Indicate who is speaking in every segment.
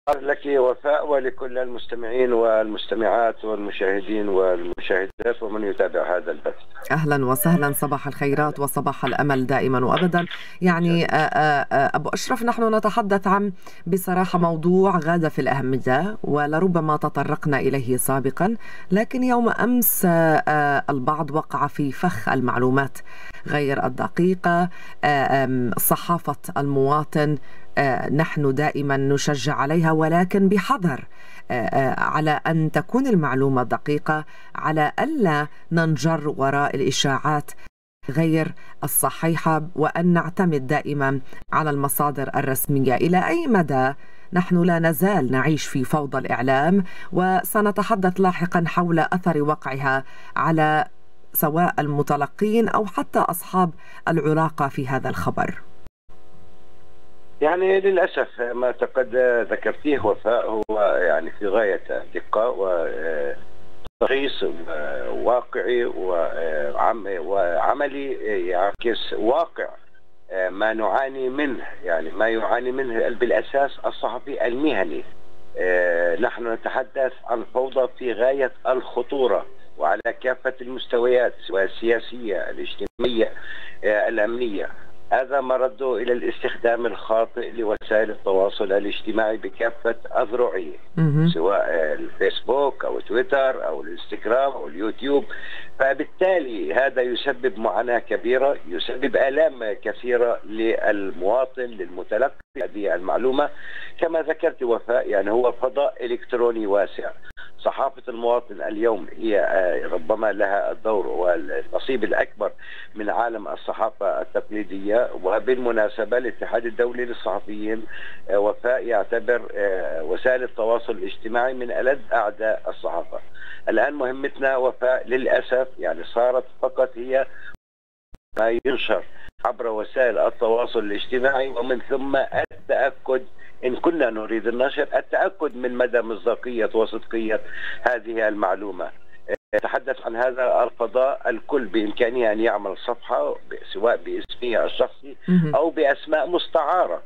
Speaker 1: لك وفاء ولكل المستمعين والمستمعات والمشاهدين والمشاهدات ومن يتابع هذا البث.
Speaker 2: أهلا وسهلا، صباح الخيرات وصباح الأمل دائما وأبدا. يعني أبو أشرف، نحن نتحدث عن بصراحة موضوع غاية في الأهمية ولربما تطرقنا إليه سابقا، لكن يوم أمس البعض وقع في فخ المعلومات غير الدقيقة. صحافة المواطن نحن دائما نشجع عليها، ولكن بحذر على أن تكون المعلومة دقيقة، على ألا ننجر وراء الإشاعات غير الصحيحة، وأن نعتمد دائما على المصادر الرسمية. إلى أي مدى نحن لا نزال نعيش في فوضى الإعلام؟ وسنتحدث لاحقا حول أثر وقعها على سواء المتلقين أو حتى أصحاب العلاقة في هذا الخبر.
Speaker 1: يعني للأسف ما قد ذكرتيه وفاء هو يعني في غاية الدقة وتشخيص واقعي وعملي يعكس واقع ما نعاني منه، يعني ما يعاني منه بالأساس الصحفي المهني. نحن نتحدث عن فوضى في غاية الخطورة وعلى كافة المستويات، سواء السياسية، الاجتماعية، الأمنية. هذا مرده إلى الاستخدام الخاطئ لوسائل التواصل الاجتماعي بكافة أذرعه، سواء الفيسبوك أو تويتر أو الانستغرام أو اليوتيوب. فبالتالي هذا يسبب معاناة كبيرة، يسبب آلام كثيرة للمواطن، للمتلقي هذه المعلومة. كما ذكرت وفاء، يعني هو فضاء إلكتروني واسع. صحافة المواطن اليوم هي ربما لها الدور والنصيب الأكبر من عالم الصحافة التقليدية. وبالمناسبة الاتحاد الدولي للصحفيين وفاء يعتبر وسائل التواصل الاجتماعي من ألذ أعداء الصحافة. الآن مهمتنا وفاء للأسف يعني صارت فقط هي ما ينشر عبر وسائل التواصل الاجتماعي، ومن ثم التأكد إن كنا نريد النشر، التأكد من مدى مصداقية وصدقية هذه المعلومة. نتحدث عن هذا الفضاء، الكل بإمكانه أن يعمل صفحة سواء باسمه الشخصي أو بأسماء مستعارة.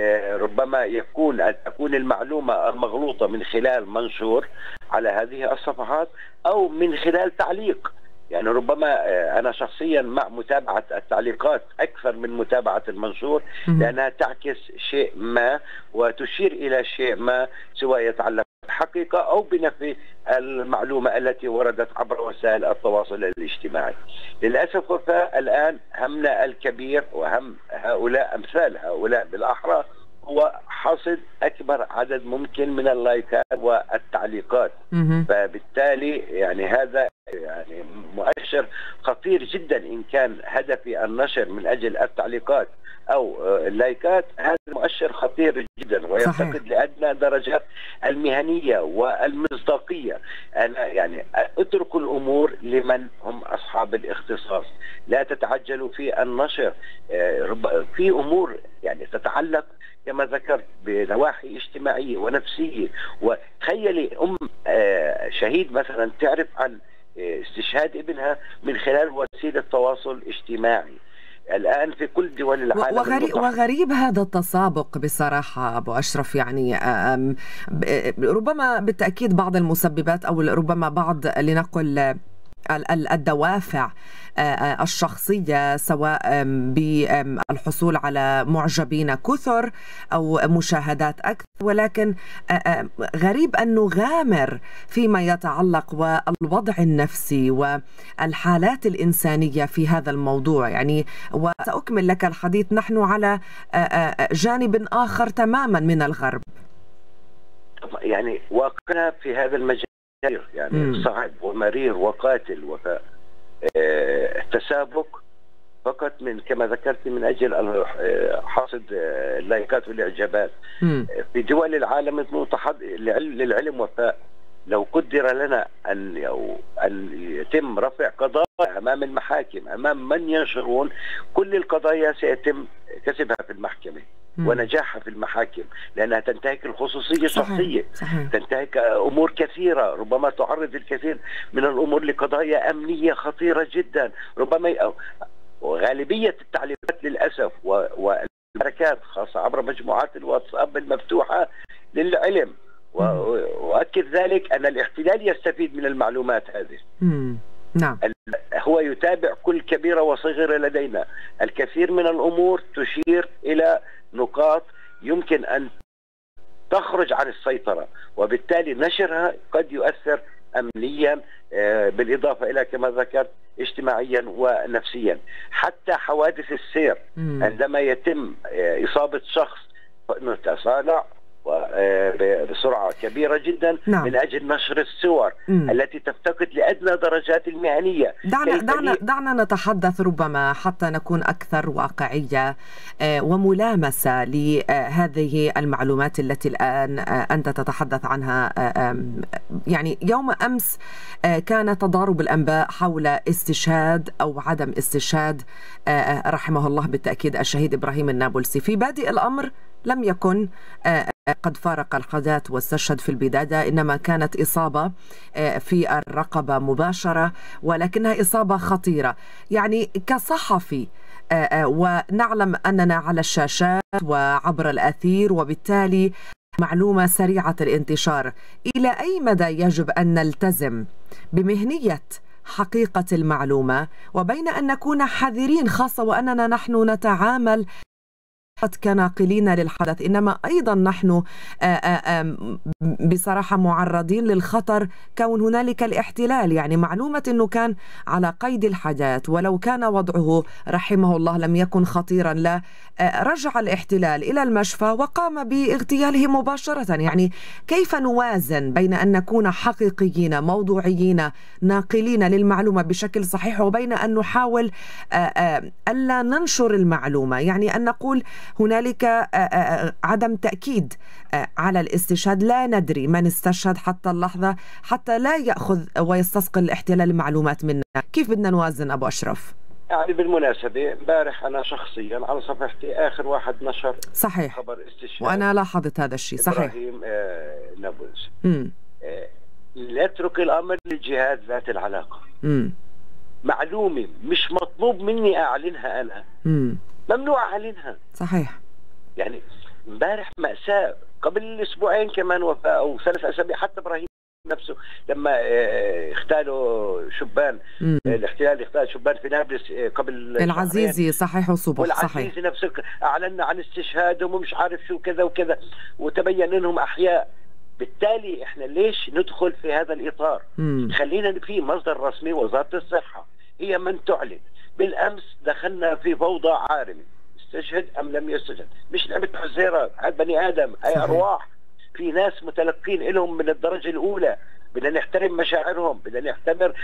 Speaker 1: ربما تكون المعلومة المغلوطة من خلال منشور على هذه الصفحات أو من خلال تعليق. يعني ربما أنا شخصيا مع متابعة التعليقات أكثر من متابعة المنشور، لأنها تعكس شيء ما وتشير إلى شيء ما، سواء يتعلق بالحقيقة أو بنفي المعلومة التي وردت عبر وسائل التواصل الاجتماعي. للأسف وفاء الآن همنا الكبير وهم هؤلاء أمثال هؤلاء بالأحرى هو حصد أكبر عدد ممكن من اللايكات والتعليقات. فبالتالي يعني هذا يعني مؤشر خطير جدا. إن كان هدفي النشر من أجل التعليقات أو اللايكات، هذا مؤشر خطير جدا ويفتقد لأدنى درجات المهنية والمصداقية. أنا يعني اتركوا الأمور لمن هم أصحاب الاختصاص، لا تتعجلوا في النشر. في أمور يعني تتعلق كما ذكرت بنواحي اجتماعية ونفسية. وتخيلي شهيد مثلا تعرف عن استشهاد ابنها من خلال وسيلة تواصل اجتماعي. الآن في كل دول العالم
Speaker 2: وغريب هذا التسابق بصراحة أبو أشرف. يعني ربما بالتأكيد بعض المسببات أو ربما بعض لنقل الدوافع الشخصية، سواء بالحصول على معجبين كثر أو مشاهدات أكثر، ولكن غريب أن نغامر فيما يتعلق والوضع النفسي والحالات الإنسانية في هذا الموضوع. يعني وسأكمل لك الحديث، نحن على جانب آخر تماما من الغرب.
Speaker 1: يعني واقعنا في هذا المجال يعني صعب ومرير وقاتل وفاء. التسابق فقط من كما ذكرت من أجل حصد اللايكات والإعجابات. في دول العالم للعلم وفاء، لو قدر لنا أن يتم رفع قضايا أمام المحاكم أمام من ينشرون، كل القضايا سيتم كسبها في المحكمة ونجاحها في المحاكم، لأنها تنتهك الخصوصية الشخصية، تنتهك أمور كثيرة، ربما تعرض الكثير من الأمور لقضايا أمنية خطيرة جدا. ربما وغالبية التعليقات للأسف والحركات خاصة عبر مجموعات الواتساب المفتوحة للعلم. وأؤكد ذلك أن الاحتلال يستفيد من المعلومات هذه.
Speaker 2: نعم.
Speaker 1: هو يتابع كل كبيرة وصغيرة لدينا. الكثير من الأمور تشير إلى نقاط يمكن أن تخرج عن السيطرة، وبالتالي نشرها قد يؤثر أمنيا، بالإضافة إلى كما ذكرت اجتماعيا ونفسيا. حتى حوادث السير عندما يتم إصابة شخص نتسارع بسرعة كبيرة جدا.
Speaker 2: نعم.
Speaker 1: من أجل نشر الصور التي تفتقد لأدنى درجات المهنية.
Speaker 2: دعنا نتحدث ربما حتى نكون أكثر واقعية وملامسة لهذه المعلومات التي الآن أنت تتحدث عنها. يعني يوم أمس كان تضارب الأنباء حول استشهاد أو عدم استشهاد رحمه الله بالتأكيد الشهيد إبراهيم النابلسي. في بادئ الأمر لم يكن قد فارق الحياة واستشهد في البداية، إنما كانت إصابة في الرقبة مباشرة، ولكنها إصابة خطيرة. يعني كصحفي ونعلم أننا على الشاشات وعبر الأثير، وبالتالي معلومة سريعة الانتشار، إلى أي مدى يجب أن نلتزم بمهنية حقيقة المعلومة وبين أن نكون حذرين، خاصة وأننا نحن نتعامل كناقلين للحدث، إنما أيضا نحن بصراحة معرضين للخطر كون هنالك الاحتلال. يعني معلومة أنه كان على قيد الحياة، ولو كان وضعه رحمه الله لم يكن خطيرا لا رجع الاحتلال إلى المشفى وقام باغتياله مباشرة. يعني كيف نوازن بين أن نكون حقيقيين موضوعيين ناقلين للمعلومة بشكل صحيح، وبين أن نحاول ألا ننشر المعلومة؟ يعني أن نقول هنالك عدم تأكيد على الاستشهاد، لا ندري من استشهد حتى اللحظة، حتى لا يأخذ ويستثقل الاحتلال المعلومات منا. كيف بدنا نوازن أبو أشرف؟
Speaker 1: يعني بالمناسبة امبارح أنا شخصيا على صفحتي آخر واحد نشر
Speaker 2: صحيح
Speaker 1: خبر استشهاد،
Speaker 2: وأنا لاحظت هذا الشيء. صحيح.
Speaker 1: إبراهيم نابلسي. نترك الأمر للجهات ذات العلاقة. معلومة مش مطلوب مني أعلنها أنا، ممنوع أعلنها.
Speaker 2: صحيح.
Speaker 1: يعني امبارح مأساة، قبل أسبوعين كمان وفاة أو 3 أسابيع حتى إبراهيم نفسه لما اغتالوا شبان، الاحتلال اغتال شبان في نابلس قبل
Speaker 2: العزيزي. صحيح. وصبح. صحيح.
Speaker 1: والعزيزي نفسه أعلنا عن استشهادهم ومش عارف شو كذا وكذا، وتبين أنهم أحياء. بالتالي احنا ليش ندخل في هذا الإطار؟ خلينا في مصدر رسمي، وزارة الصحة هي من تعلن. بالأمس دخلنا في فوضى عارمة، استشهد أم لم يستشهد، مش لعبة حزيرة، هذا بني آدم، هاي أرواح، في ناس متلقين لهم من الدرجة الأولى. بدنا نحترم مشاعرهم، بدنا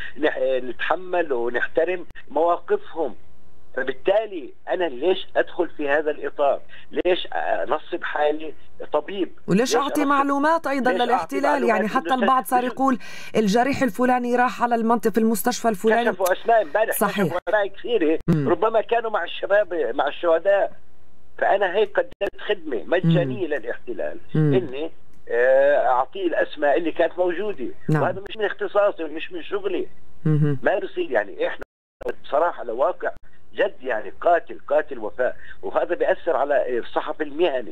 Speaker 1: نتحمل ونحترم مواقفهم. فبالتالي أنا ليش أدخل في هذا الإطار؟ ليش نصب حالي طبيب؟
Speaker 2: وليش أعطي معلومات أيضا للاحتلال؟ يعني حتى البعض صار يقول الجريح الفلاني راح على المنطقة في المستشفى الفلاني.
Speaker 1: كشفوا أسماء امبارح، كشفوا أسماء كثيرة، ربما كانوا مع الشباب مع الشهداء. فأنا هيك قدمت خدمة مجانية للاحتلال، إني أعطيه الأسماء اللي كانت موجودة.
Speaker 2: نعم.
Speaker 1: وهذا مش من اختصاصي ومش من شغلي. ما بصير. يعني إحنا بصراحة لواقع جد، يعني قاتل وفاء، وهذا بيأثر على الصحفي المهني.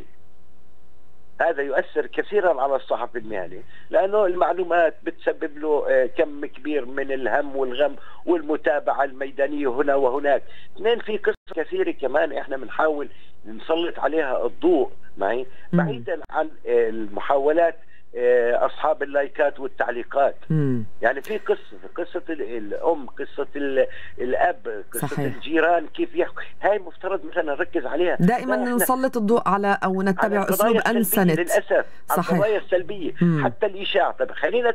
Speaker 1: هذا يؤثر كثيرا على الصحفي المهني، لأنه المعلومات بتسبب له كم كبير من الهم والغم والمتابعة الميدانية هنا وهناك. اثنين، في قصة كثيرة كمان احنا بنحاول نسلط عليها الضوء معي، بعيدا عن المحاولات أصحاب اللايكات والتعليقات. يعني في قصة الأم، قصة الأب، قصة صحيح. الجيران كيف يحكوا، هاي مفترض مثلا نركز عليها
Speaker 2: دائما، نسلط الضوء على أو نتبع أسلوب أنسنت.
Speaker 1: للأسف
Speaker 2: صحيح.
Speaker 1: على القضايا السلبية، حتى الإشاعة. طب خلينا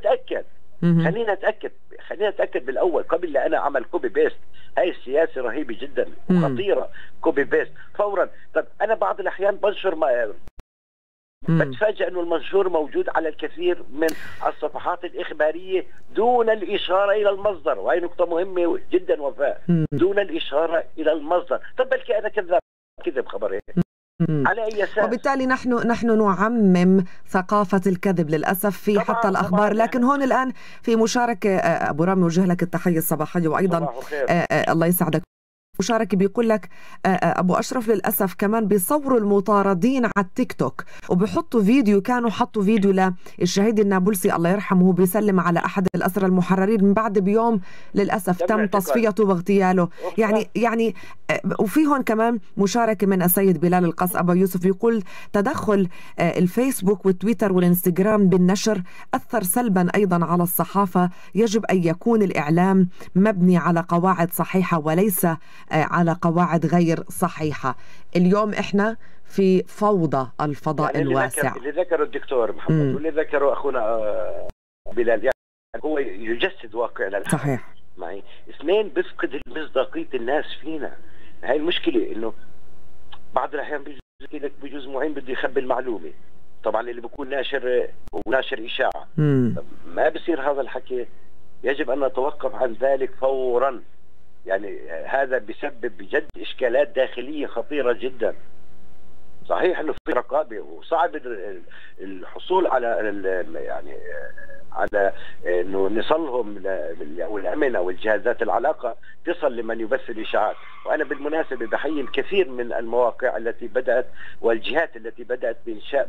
Speaker 1: نتأكد بالأول قبل لا أنا أعمل كوبي بيست. هاي السياسة رهيبة جدا وخطيرة، كوبي بيست فورا. طب أنا بعض الأحيان بنشر بتفاجأ أنه المنشور موجود على الكثير من الصفحات الإخبارية دون الإشارة إلى المصدر، وهي نقطة مهمة جدا وفاء. دون الإشارة إلى المصدر. طب بلكي أنا كذب خبر على أي أساس؟
Speaker 2: وبالتالي نحن نعمم ثقافة الكذب للأسف في حتى الأخبار. لكن هون الآن في مشاركة أبو رامي، وجه لك التحية الصباحية، وأيضا الله يسعدك. مشاركة بيقول لك أبو أشرف للأسف كمان بيصوروا المطاردين على التيك توك وبيحطوا فيديو، كانوا حطوا فيديو للشهيد النابلسي الله يرحمه وهو بيسلم على أحد الأسرى المحررين، من بعد بيوم للأسف تم تصفيته واغتياله. يعني وفي هون كمان مشاركة من السيد بلال القص أبو يوسف يقول تدخل الفيسبوك والتويتر والإنستغرام بالنشر أثر سلبا أيضا على الصحافة، يجب أن يكون الإعلام مبني على قواعد صحيحة وليس على قواعد غير صحيحة. اليوم إحنا في فوضى الفضاء
Speaker 1: يعني
Speaker 2: الواسع.
Speaker 1: اللي ذكره الدكتور محمد واللي ذكره أخونا بلال يعني هو يجسد واقعنا
Speaker 2: صحيح.
Speaker 1: معي اثنين بيفقد مصداقية الناس فينا. هاي المشكلة إنه بعض الأحيان بيجوز معين بده يخبي المعلومة، طبعا اللي بيكون ناشر وناشر إشاعة ما بصير هذا الحكي، يجب أن نتوقف عن ذلك فورا. يعني هذا بيسبب بجد إشكالات داخلية خطيرة جدا. صحيح انه في رقابه وصعب الحصول على يعني على انه نصلهم والامن او الجهازات العلاقه تصل لمن يبث الاشاعات. وانا بالمناسبه بحيي الكثير من المواقع التي بدات والجهات التي بدات بانشاء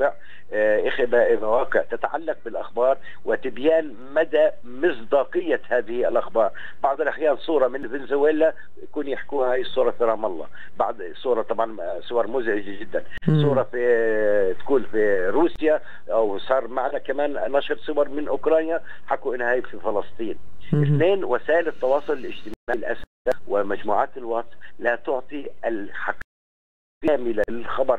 Speaker 1: مواقع تتعلق بالاخبار وتبيان مدى مصداقيه هذه الاخبار. بعض الاحيان صوره من فنزويلا يكون يحكوها هي الصوره في رام الله، بعض صوره طبعا صور مزعجه جدا، صوره في تكون في روسيا، او صار معنا كمان نشر صور من اوكرانيا حكوا انها هي في فلسطين. اثنين، وسائل التواصل الاجتماعي للاسف ومجموعات الواتس لا تعطي الحقيقه كامله للخبر،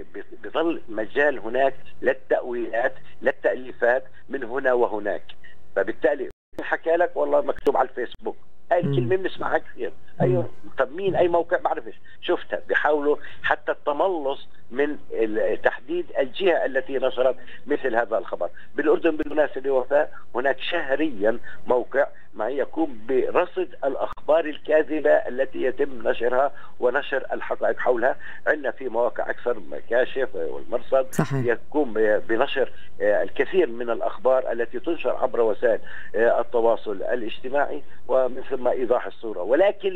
Speaker 1: بظل مجال هناك للتأويلات للتأليفات من هنا وهناك. فبالتالي حكى لك والله مكتوب على الفيسبوك، هاي الكلمة بنسمعها كثير. أيوه، طب مين أي موقع بعرفش شفتها. بيحاولوا حتى التملص من تحديد الجهة التي نشرت مثل هذا الخبر. بالأردن بالمناسبة وفاء هناك شهريا موقع ما يقوم برصد الأخبار الكاذبة التي يتم نشرها ونشر الحقائق حولها. عندنا في مواقع أكثر كاشف والمرصد
Speaker 2: صحيح.
Speaker 1: يقوم بنشر الكثير من الأخبار التي تنشر عبر وسائل التواصل الاجتماعي ومن ثم إيضاح الصورة. ولكن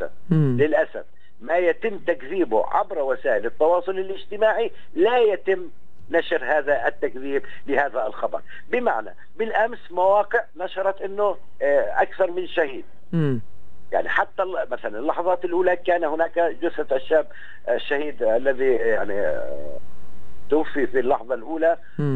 Speaker 1: للأسف ما يتم تكذيبه عبر وسائل التواصل الاجتماعي لا يتم نشر هذا التكذيب لهذا الخبر. بمعنى بالأمس مواقع نشرت أنه أكثر من شهيد، يعني حتى مثلا اللحظات الأولى كان هناك جثة الشاب الشهيد الذي يعني توفي في اللحظة الأولى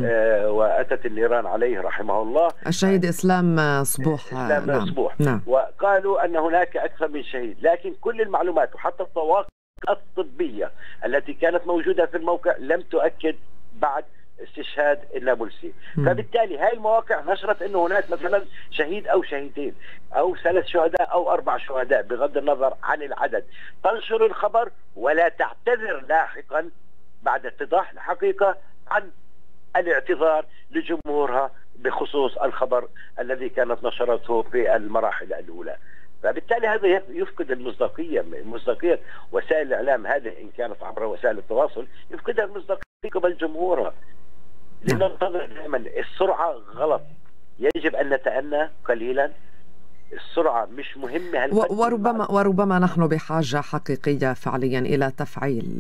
Speaker 1: وأتت النيران عليه رحمه الله،
Speaker 2: الشهيد إسلام صبوح.
Speaker 1: نعم. صبوح.
Speaker 2: نعم.
Speaker 1: وقالوا أن هناك أكثر من شهيد، لكن كل المعلومات وحتى الطواقم الطبية التي كانت موجودة في الموقع لم تؤكد بعد استشهاد النابلسي. فبالتالي هاي المواقع نشرت أنه هناك مثلا شهيد أو شهيدين أو 3 شهداء أو 4 شهداء بغض النظر عن العدد، تنشر الخبر ولا تعتذر لاحقا بعد اتضاح الحقيقة عن الاعتذار لجمهورها بخصوص الخبر الذي كانت نشرته في المراحل الأولى. فبالتالي هذا يفقد المصداقية وسائل الإعلام هذه إن كانت عبر وسائل التواصل، يفقدها المصداقية قبل جمهورها. لننتظر دائما، السرعة غلط، يجب أن نتأنى قليلا. السرعة مش مهمة.
Speaker 2: وربما نحن بحاجة حقيقية فعليا إلى تفعيل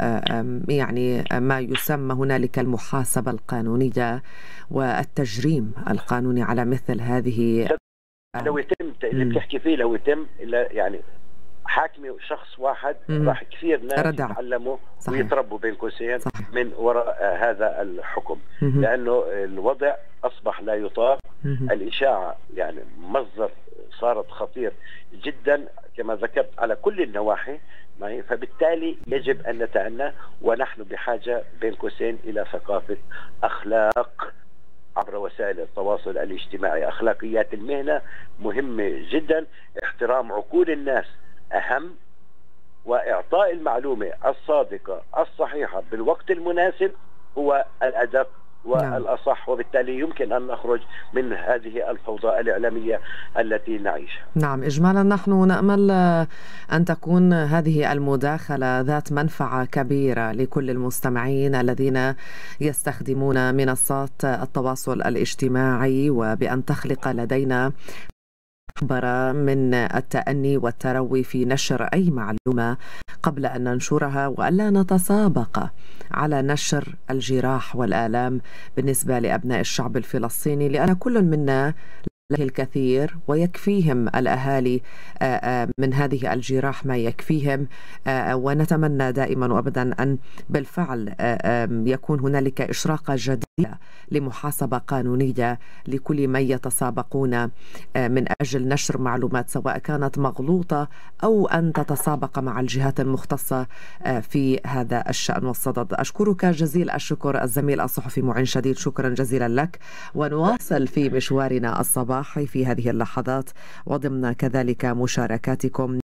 Speaker 2: يعني ما يسمى هنالك المحاسبة القانونية والتجريم القانوني على مثل هذه.
Speaker 1: لو يتم اللي بتحكي فيه، لو يتم يعني حاكمي شخص واحد راح كثير ناس يتعلموا ويتربوا بين قوسين من وراء هذا الحكم، لأنه الوضع أصبح لا يطاق. الإشاعة يعني مصدر صارت خطير جدا كما ذكرت على كل النواحي. فبالتالي يجب أن نتأنى، ونحن بحاجة بين قوسين إلى ثقافة أخلاق عبر وسائل التواصل الاجتماعي. أخلاقيات المهنة مهمة جدا، احترام عقول الناس أهم، وإعطاء المعلومة الصادقة الصحيحة بالوقت المناسب هو الأدق والأصح. وبالتالي يمكن أن نخرج من هذه الفوضى الإعلامية التي نعيشها.
Speaker 2: نعم، إجمالا نحن نأمل أن تكون هذه المداخلة ذات منفعة كبيرة لكل المستمعين الذين يستخدمون منصات التواصل الاجتماعي، وبأن تخلق لدينا نحذر من التأني والتروي في نشر أي معلومة قبل أن ننشرها، وألا نتسابق على نشر الجراح والآلام بالنسبة لأبناء الشعب الفلسطيني، لأن كل منا له الكثير ويكفيهم الأهالي من هذه الجراح ما يكفيهم. ونتمنى دائما وأبدا أن بالفعل يكون هنالك إشراقة جديدة لمحاسبة قانونية لكل من يتسابقون من أجل نشر معلومات سواء كانت مغلوطة أو أن تتسابق مع الجهات المختصة في هذا الشأن والصدد. أشكرك جزيل الشكر الزميل الصحفي معين شديد، شكرا جزيلا لك. ونواصل في مشوارنا الصباحي في هذه اللحظات وضمن كذلك مشاركاتكم